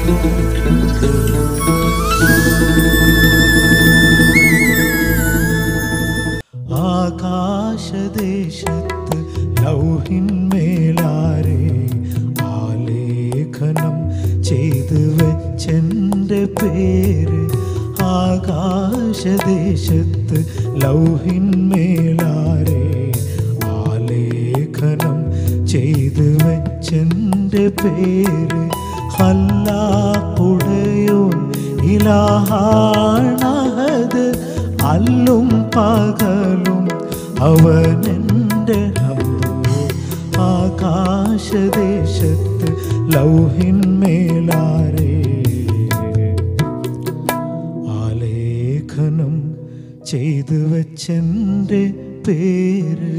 ആകാശദേശത്ത് ലൗഹിന്മേലാരെ ആലേഖനം ചെയ്തു വെച്ചെൻ്റെ പേര്. ആകാശദേശത്ത് ലൗഹിന്മേലാരെ ആലേഖനം ചെയ്തു വെച്ചെൻ്റെ പേര്. ഹല്ലാഹുടയോൻ ഇലാഹാണഹദ്, അല്ലും പകലും അവനെൻ്റെ ഹബ്ബ്. ആകാശദേശത്ത് ലൗഹിന്മേലാരെ ആലേഖനം ചെയ്തു വച്ചെൻ്റെ പേര്.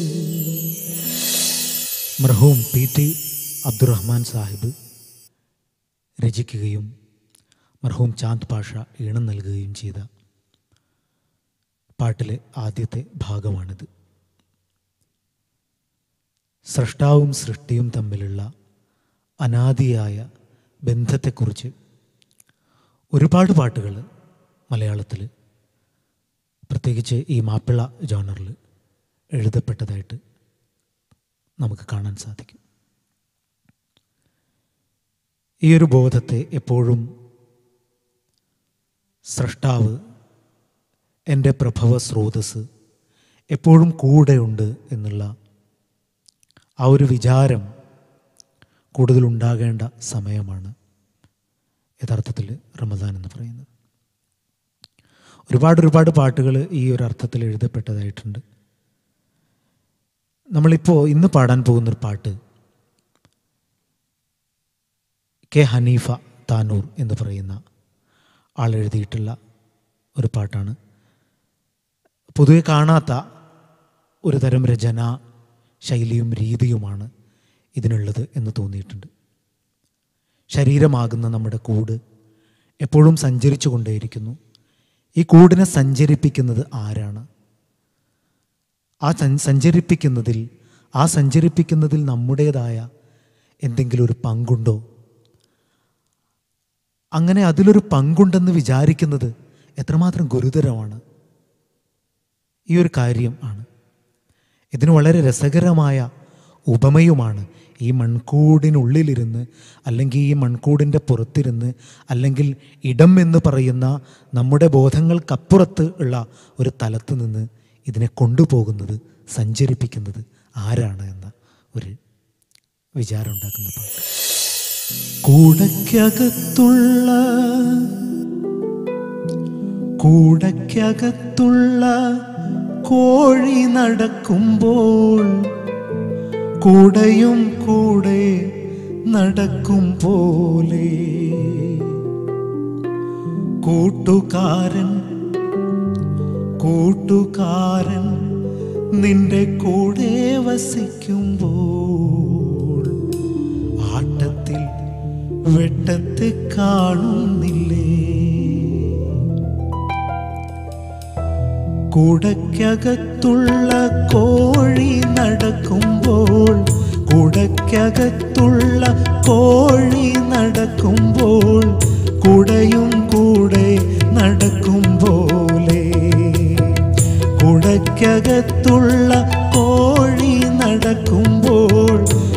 മർഹൂം PT അബ്ദുറഹ്മാൻ സാഹിബ് രചിക്കുകയും മർഹൂം ചാന്ദ് പാഷ ഈണം നൽകുകയും ചെയ്ത പാട്ടിലെ ആദ്യത്തെ ഭാഗമാണിത്. സ്രഷ്ടാവും സൃഷ്ടിയും തമ്മിലുള്ള അനാദിയായ ബന്ധത്തെക്കുറിച്ച് ഒരുപാട് പാട്ടുകൾ മലയാളത്തിൽ, പ്രത്യേകിച്ച് ഈ മാപ്പിള ജോണറിൽ എഴുതപ്പെട്ടതായിട്ട് നമുക്ക് കാണാൻ സാധിക്കും. ഈ ഒരു ബോധത്തെ എപ്പോഴും സ്രഷ്ടാവ്, എൻ്റെ പ്രഭവ സ്രോതസ്, എപ്പോഴും കൂടെയുണ്ട് എന്നുള്ള ആ ഒരു വിചാരം കൂടുതലുണ്ടാകേണ്ട സമയമാണ് യഥാർത്ഥത്തിൽ റമദാൻ എന്ന് പറയുന്നത്. ഒരുപാട് പാട്ടുകൾ ഈ ഒരു അർത്ഥത്തിൽ എഴുതപ്പെട്ടതായിട്ടുണ്ട്. നമ്മളിപ്പോൾ ഇന്ന് പാടാൻ പോകുന്നൊരു പാട്ട് കെ ഹനീഫ താനൂർ എന്ന് പറയുന്ന ആൾ എഴുതിയിട്ടുള്ള ഒരു പാട്ടാണ്. പൊതുവെ കാണാത്ത ഒരു തരം രചനാ ശൈലിയും രീതിയുമാണ് ഇതിനുള്ളത് എന്ന് തോന്നിയിട്ടുണ്ട്. ശരീരമാകുന്ന നമ്മുടെ കൂട് എപ്പോഴും സഞ്ചരിച്ചു കൊണ്ടേയിരിക്കുന്നു. ഈ കൂടിനെ സഞ്ചരിപ്പിക്കുന്നത് ആരാണ്? ആ സഞ്ചരിപ്പിക്കുന്നതിൽ നമ്മുടേതായ എന്തെങ്കിലും ഒരു പങ്കുണ്ടോ? അങ്ങനെ അതിലൊരു പങ്കുണ്ടെന്ന് വിചാരിക്കുന്നത് എത്രമാത്രം ഗുരുതരമാണ് ഈ ഒരു കാര്യം ആണ്. ഇതിന് വളരെ രസകരമായ ഉപമയുമാണ്. ഈ മൺകൂടിനുള്ളിലിരുന്ന്, അല്ലെങ്കിൽ ഈ മൺകൂടിൻ്റെ പുറത്തിരുന്ന്, അല്ലെങ്കിൽ ഇടം എന്ന് പറയുന്ന നമ്മുടെ ബോധങ്ങൾക്കപ്പുറത്ത് ഉള്ള ഒരു തലത്ത് നിന്ന് ഇതിനെ കൊണ്ടുപോകുന്നത്, സഞ്ചരിപ്പിക്കുന്നത് ആരാണ് എന്ന ഒരു വിചാരം ഉണ്ടാക്കുന്ന പാട്ട്. കൂടയ്ക്കകത്തുള്ള കോഴി നടക്കുമ്പോൾ കൂടയും കൂടെ നടക്കും പോലെ കൂട്ടുകാരൻ നിന്റെ കൂടെ വസിക്കുമ്പോൾ ആട്ടത്തിൽ വെട്ടത്ത് കാണുന്നില്ലേ? കൂടയ്ക്കകത്തുള്ള കോഴി നടക്കുമ്പോൾ കൂടയും കൂടെ നടക്കും പോലെ കൂടയ്ക്കകത്തുള്ള കോഴി നടക്കുമ്പോൾ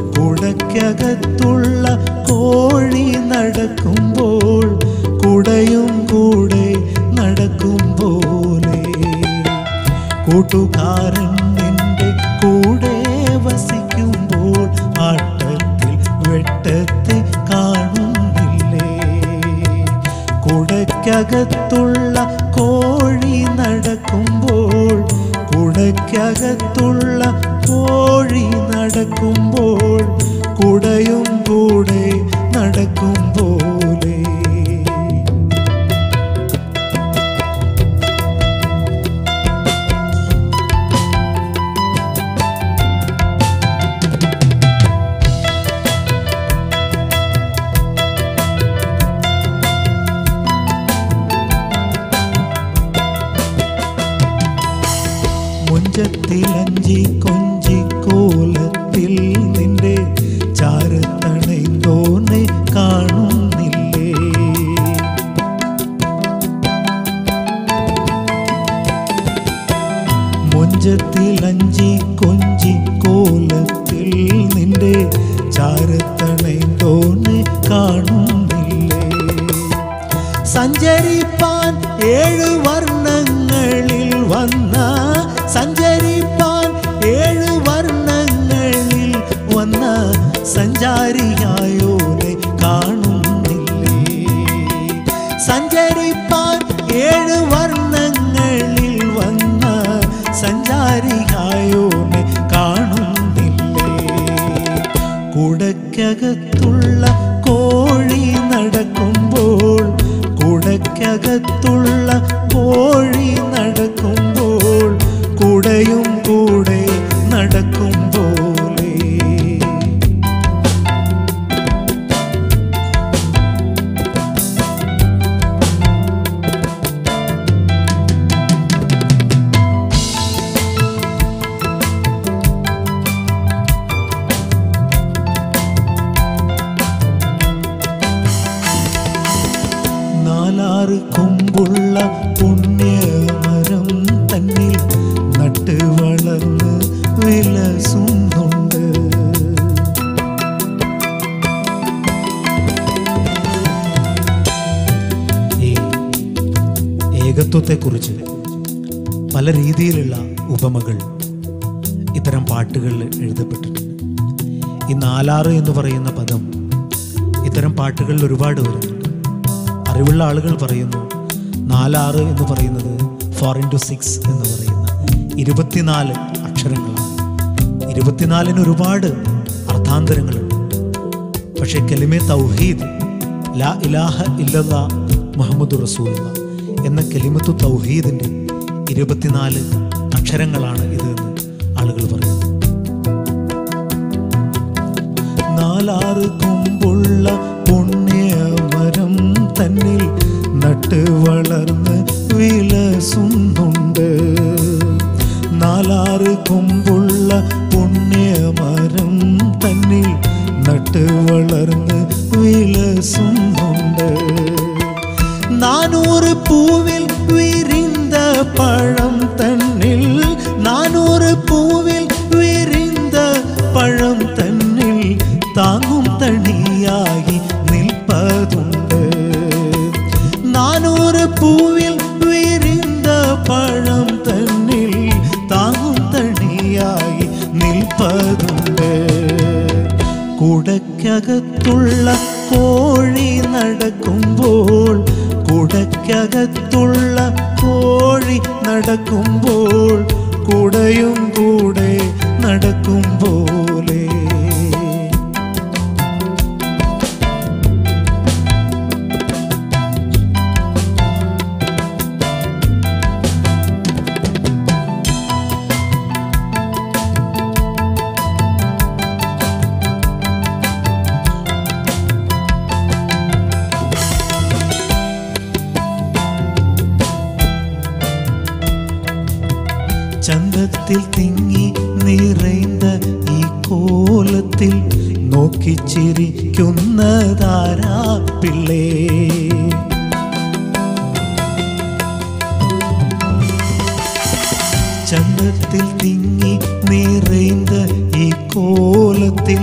കൂടയും കൂടെ നടക്കും പോലെ കൂട്ടുകാരൻ നിന്റെ കൂടെ വസിക്കുമ്പോൾ ആട്ടത്തിൽ വെട്ടത്തെ കാണുന്നില്ലേ? കൂടയ്ക്കകത്തുള്ള കോഴി നടക്കുമ്പോൾ കൂടയും കൂടെ നടക്കും പോലെ മുഞ്ചത്തിലഞ്ചി കൊഞ്ചി കോലത്തിൽ നിന്റെ എൻ്റെ ചാരത്തണൈന്തോനെ കാണുന്നില്ലേ. സഞ്ചരിപ്പാൻ 7 വർണ്ണങ്ങളിൽ വന്ന സഞ്ചരിപ്പാൻ 7 വർണ്ണങ്ങളിൽ വന്ന സഞ്ചാരിയായോനെ കാണുന്നില്ലേ. സഞ്ചരിപ്പാൻ 7 വർണ്ണങ്ങളിൽ വന്ന സഞ്ചാരിയായോനെ കാണുന്നില്ലേ. കുടയ്ക്കകത്തുള്ള കോഴി നടക്കുമ്പോൾ കുടയ്ക്കകത്തുള്ള കോഴി നടക്കുമ്പോൾ കുടയും കൂടെ നടക്കും പോലെ. നാലാറ് കൊമ്പുള്ള പുണ്യമരം തന്നിൽ നട്ട് വളർന്ന് വിലസുന്നുണ്ട്. ഈ ഏകത്വത്തെക്കുറിച്ച് പല രീതിയിലുള്ള ഉപമകൾ ഇത്തരം പാട്ടുകളിൽ എഴുതപ്പെട്ടിട്ടുണ്ട്. ഈ 4 എന്ന് പറയുന്ന പദം ഇത്തരം പാട്ടുകളിൽ ഒരുപാട് വരുന്നുണ്ട്. അറിവുള്ള ആളുകൾ പറയുന്നു 4 എന്ന് പറയുന്നത് 4 into 6 എന്ന് പറയുന്ന 24 അക്ഷരങ്ങളാണ്. 24 ഒരുപാട് അർത്ഥാന്തരങ്ങളുണ്ട്. പക്ഷേ കലിമെ തൗഹീദ്, ലാ ഇലാഹ ഇല്ലല്ലാ മുഹമ്മദ് റസൂലുള്ളാഹ് എന്ന കലിമത്തു തൗഹീദിൻ്റെ 24 അക്ഷരങ്ങളാണ് ഇത് എന്ന് ആളുകൾ പറയുന്നു. 4 കൊമ്പുള്ള പുണ്യമരം തന്നിൽ നട്ട് വളർന്ന് വിലസുന്നുണ്ട്. 4 കൊമ്പുള്ള പുണ്യമരം തന്നിൽ നട്ട് വളർന്ന് വിലസുന്നുണ്ട്. 400 പൂവിൽ വിരിந்த പഴം തന്നിൽ 400 പൂവിൽ വിരിந்த പഴം തന്നിൽ താങ്ങും തണിയായി നിൽപ്പതുണ്ട്. 400 പൂവിൽ വിരിந்த പഴം തന്നിൽ താങ്ങും തണിയായി നിൽപ്പതുണ്ട്. കുടയ്ക്കകത്തുള്ള കോഴി നടക്കുമ്പോൾ കുടയ്ക്കകത്തുള്ള കോഴി നടക്കുമ്പോൾ കുടയും കൂടെ നടക്കും പോലെ. ചന്തത്തിൽ തിങ്ങി നിറൈந்த ഈ കോലത്തിൽ നോക്കിച്ചിരിക്കുന്നതാരാ പിള്ളേ. ചന്തത്തിൽ തിങ്ങി നിറൈந்த ഈ കോലത്തിൽ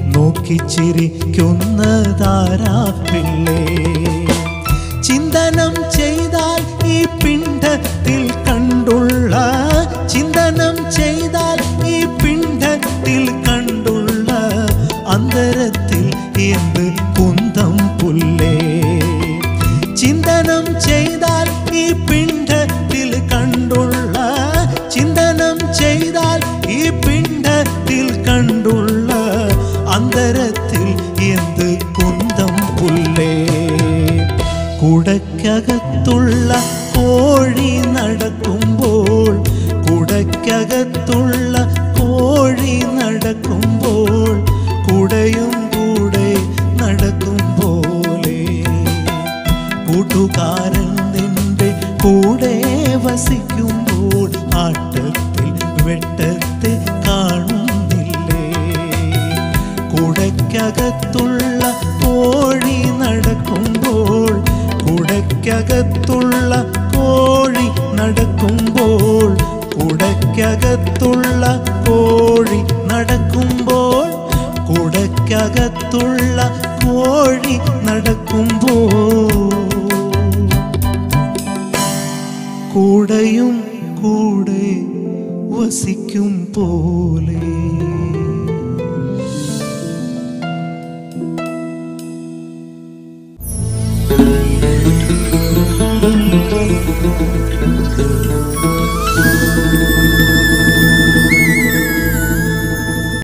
നോക്കിച്ചിരിക്കുന്നതാരാ പിള്ളേ. ചിന്തനം ചെയ്താൽ ഈ പിണ്ഡത്തിൽ കണ്ടുള്ള ചിന്തനം ചെയ്താൽ ഈ പിണ്ഡത്തിൽ കണ്ടുള്ള അന്തരത്തിൽ എന്ത് കുന്തം പുല്ലേ. ചിന്തനം ചെയ്താൽ ഈ പിണ്ഡത്തിൽ കണ്ടുള്ള ചിന്തനം ചെയ്താൽ ഈ പിണ്ഡത്തിൽ കണ്ടുള്ള അന്തരത്തിൽ എന്ത് കുന്തം പുല്ലേ. കുടയ്ക്കകത്തുള്ള കോഴി നടക്കുമ്പോൾ കുടയ്ക്കകത്തുള്ള കോഴി നടക്കുമ്പോൾ കുടയും കൂടെ നടക്കും പോലെ. കൂട്ടുകാരൻ നിന്റെ കൂടെ വസിക്കുമ്പോൾ ആട്ടത്തിൽ വെട്ടത്തെ കാണുന്നില്ലേ. കുടയ്ക്കകത്തുള്ള കോഴി നടക്കുമ്പോൾ കുടയ്ക്കകത്തുള്ള കോഴി നടക്കുമ്പോൾ കുടയ്ക്കകത്തുള്ള കോഴി നടക്കുമ്പോൾ കൂട്ടിനകത്തുള്ള കോഴി നടക്കുമ്പോ കൂടെയും കൂടെ വസിക്കും പോലെ